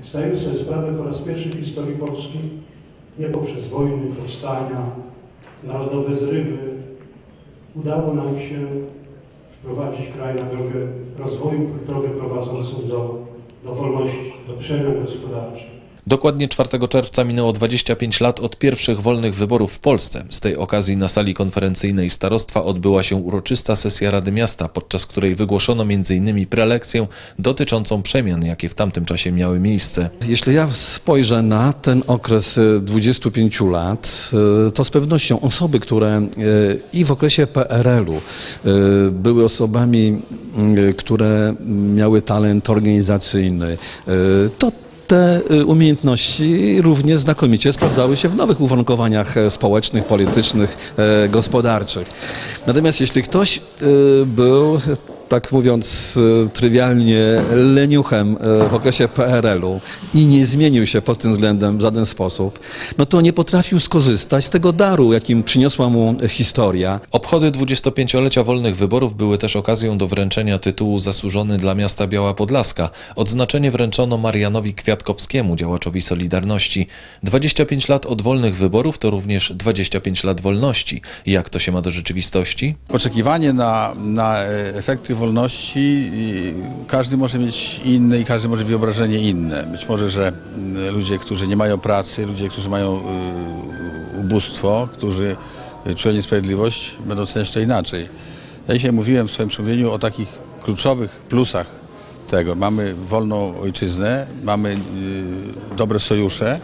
Zdajemy sobie sprawę po raz pierwszy w historii Polski, nie poprzez wojny, powstania, narodowe zrywy, udało nam się wprowadzić kraj na drogę rozwoju, drogę prowadzącą do wolności, do przemian gospodarczych. Dokładnie 4 czerwca minęło 25 lat od pierwszych wolnych wyborów w Polsce. Z tej okazji na sali konferencyjnej starostwa odbyła się uroczysta sesja Rady Miasta, podczas której wygłoszono m.in. prelekcję dotyczącą przemian, jakie w tamtym czasie miały miejsce. Jeśli ja spojrzę na ten okres 25 lat, to z pewnością osoby, które i w okresie PRL-u były osobami, które miały talent organizacyjny, to te umiejętności równie znakomicie sprawdzały się w nowych uwarunkowaniach społecznych, politycznych, gospodarczych. Natomiast jeśli ktoś był, tak mówiąc trywialnie, leniuchem w okresie PRL-u i nie zmienił się pod tym względem w żaden sposób, no to nie potrafił skorzystać z tego daru, jakim przyniosła mu historia. Obchody 25-lecia wolnych wyborów były też okazją do wręczenia tytułu Zasłużony dla miasta Biała Podlaska. Odznaczenie wręczono Marianowi Kwiatkowskiemu, działaczowi Solidarności. 25 lat od wolnych wyborów to również 25 lat wolności. Jak to się ma do rzeczywistości? Oczekiwanie na efekty wolności każdy może mieć inne i każdy może wyobrażenie inne. Być może, że ludzie, którzy nie mają pracy, ludzie, którzy mają ubóstwo, którzy czują niesprawiedliwość, będą oceniać to inaczej. Ja dzisiaj mówiłem w swoim przemówieniu o takich kluczowych plusach tego. Mamy wolną ojczyznę, mamy dobre sojusze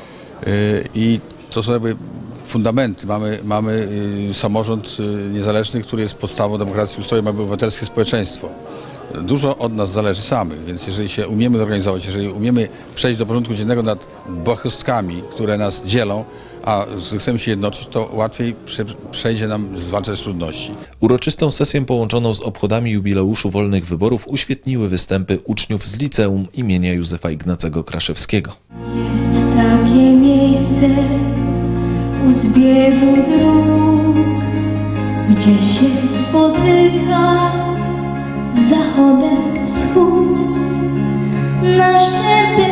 i to są jakby fundamenty. Mamy samorząd niezależny, który jest podstawą demokracji, ustrojem, mamy obywatelskie społeczeństwo. Dużo od nas zależy samych, więc jeżeli się umiemy zorganizować, jeżeli umiemy przejść do porządku dziennego nad błahostkami, które nas dzielą, a chcemy się jednoczyć, to łatwiej przejdzie nam zwalczać trudności. Uroczystą sesję połączoną z obchodami jubileuszu wolnych wyborów uświetniły występy uczniów z liceum imienia Józefa Ignacego Kraszewskiego. Jest takie miejsce u zbiegu dróg, gdzie się spotyka zachodem wschód. Na szczyty